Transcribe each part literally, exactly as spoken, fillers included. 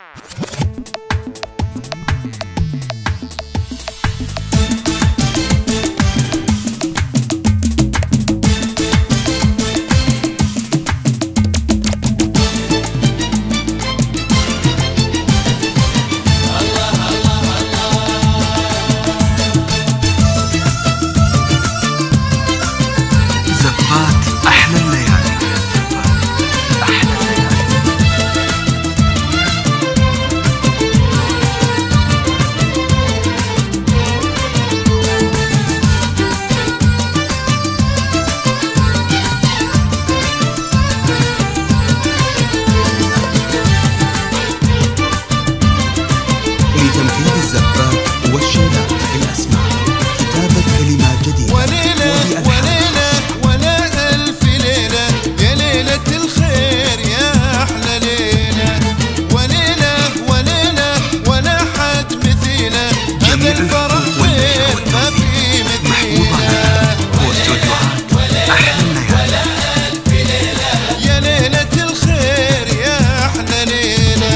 لتنفيذ الزفات والشيلات بالأسماء، كتابة كلمات جديدة وليلة وليلة ولا ألف ليلة، يا ليلة الخير يا أحلى ليلة. وليلة وليلة ولا حد مثيله، هذا الفرح خير ما في مثيله. واستوديوهات أحلى الليالي، يا ليلة الخير يا أحلى ليلة.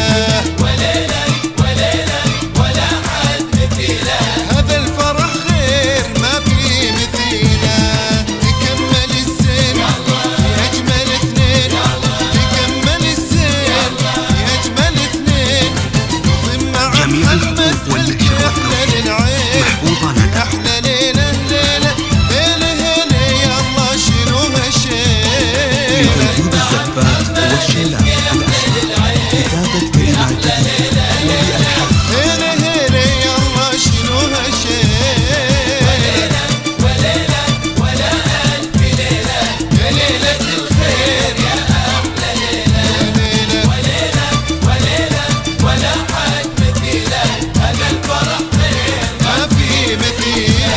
هذا الفرح خير ما في مثيله، تكمل الزين في أجمل اثنين، تكمل الزين في أجمل اثنين، نضم مع محمد ملك أحلى للعين. أحلى ليلة ليلة ليلة هيلة يلا شيلوها شيلة. لتنفيذ الزفات والشيلات بالأسماء، كتابة كلمات جديدة وبألحان هيلة هيلة يلا شيلوها شيلة. يا ليلة الخير يا أحلى ليلة. ما في مثيله.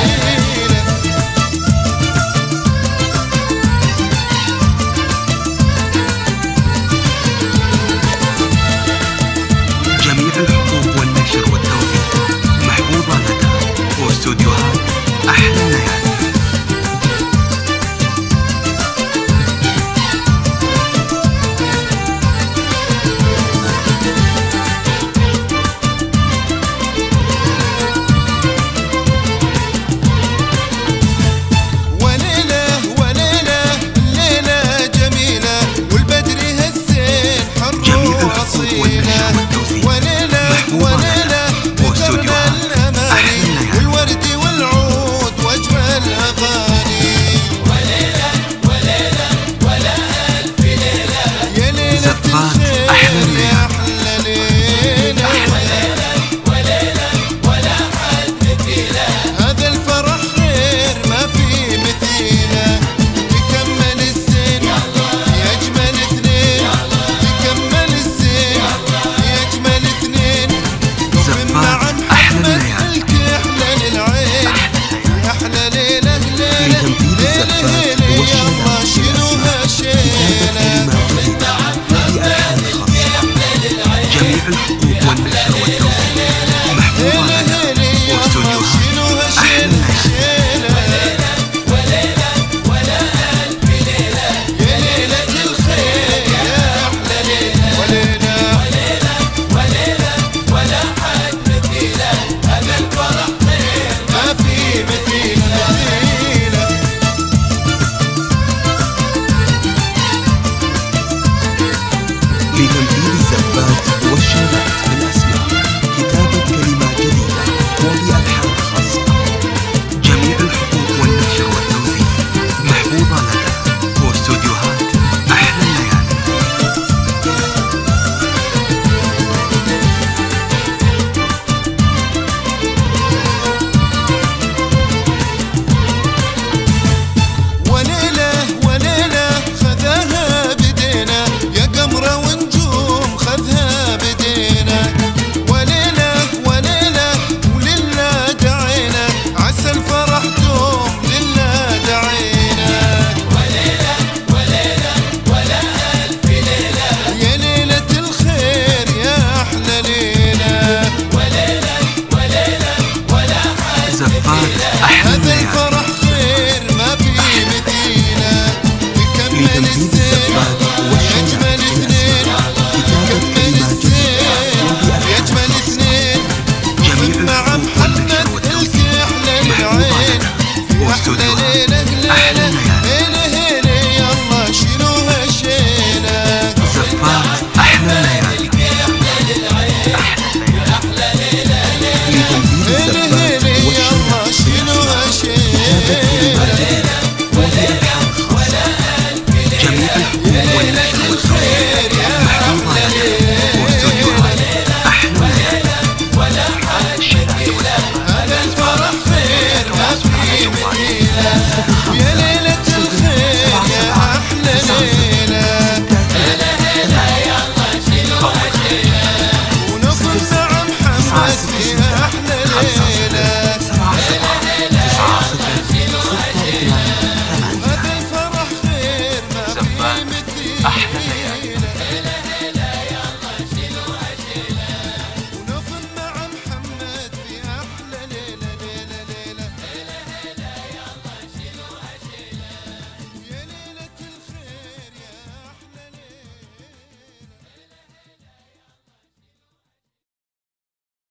جميع الحقوق والنشر والتوثيق محفوظة لدى واستوديوهات أحلى الليالي. وليلة وليلة ليلة جميلة، والبدر هالزين حر جميع الحقوق وأصيلة. والنشر والتوثيق وليلة محفوظة وليلة لدى واستوديوهات ذكرنا أحلى الأماني، الليالي. والورد والعود وأجمل أغاني. يا ليلة زفات الخير أحلى يا الليالي. أحلى ليلة. هذا الفرح خير ما في مثيله، تكمل الزين في أجمل اثنين، تكمل الزين في أجمل اثنين، نضم مع زفات أحلى محمد الليالي. ملك أحلى للعين. أحلى ليلة ليلة لتنفيذ ليلة الزفات هيلة والشيلات يلا شيلوها بالأسماء، شيلة. كتابة كلمات جديدة وبألحان خاصة. جميع الحقوق والنشر